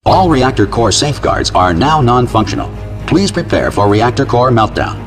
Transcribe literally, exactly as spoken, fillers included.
All reactor core safeguards are now non-functional. Please prepare for reactor core meltdown.